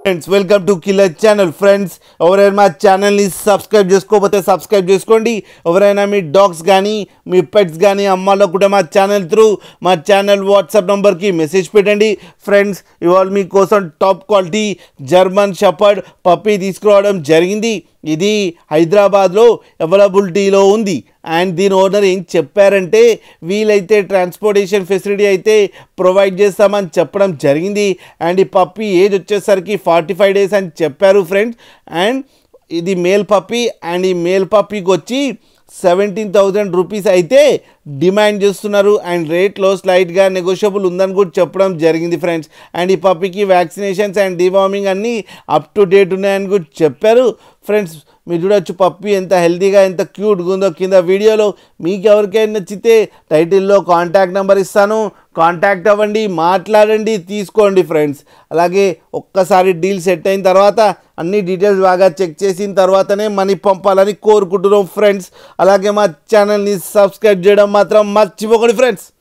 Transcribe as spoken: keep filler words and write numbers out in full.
Friends welcome to killer channel. Friends ఎవరైనా మా ఛానల్ని సబ్స్క్రైబ్ చేసుకోకపోతే సబ్స్క్రైబ్ చేసుకోండి. ఎవరైనా మీ డాగ్స్ కానీ మీ పెట్స్ కానీ అమ్మాలో కూడా మా ఛానల్ త్రూ మా ఛానల్ వాట్సాప్ నెంబర్కి మెసేజ్ పెట్టండి. ఫ్రెండ్స్ ఇవాళ మీకోసం top quality German shepherd puppy తీసుకురావడం జరిగింది. ఇది హైదరాబాద్లో అవైలబిలిటీలో ఉంది. అండ్ దీని ఓనర్ ఏం చెప్పారంటే వీలైతే ట్రాన్స్పోర్టేషన్ ఫెసిలిటీ అయితే ప్రొవైడ్ చేస్తామని చెప్పడం జరిగింది. అండ్ ఈ పప్పీ ఏజ్ వచ్చేసరికి ఫార్టీ ఫైవ్ డేస్ అని చెప్పారు ఫ్రెండ్స్. అండ్ ఇది మేల్ పప్పీ. అండ్ ఈ మేల్ పప్పీకి వచ్చి సెవెంటీన్ థౌజండ్ రూపీస్ అయితే డిమాండ్ చేస్తున్నారు. అండ్ రేట్లో స్లైట్గా నెగోషియబుల్ ఉందని కూడా చెప్పడం జరిగింది ఫ్రెండ్స్. అండ్ ఈ పప్పీకి వ్యాక్సినేషన్స్ అండ్ డివార్మింగ్ అన్నీ అప్ టు డేట్ ఉన్నాయని కూడా చెప్పారు ఫ్రెండ్స్. మీరు చూడొచ్చు పప్పీ ఎంత హెల్తీగా ఎంత క్యూట్గా ఉందో కింద వీడియోలో. మీకు ఎవరికైనా నచ్చితే టైటిల్లో కాంటాక్ట్ నెంబర్ ఇస్తాను, కాంటాక్ట్ అవ్వండి, మాట్లాడండి, తీసుకోండి ఫ్రెండ్స్. అలాగే ఒక్కసారి డీల్ సెట్ అయిన తర్వాత అన్ని డీటెయిల్స్ బాగా చెక్ చేసిన తర్వాతనే మనీ పంపాలని కోరుకుంటున్నాం ఫ్రెండ్స్. అలాగే మా ఛానల్ని సబ్స్క్రైబ్ చేయడం మాత్రం మర్చిపోకండి ఫ్రెండ్స్.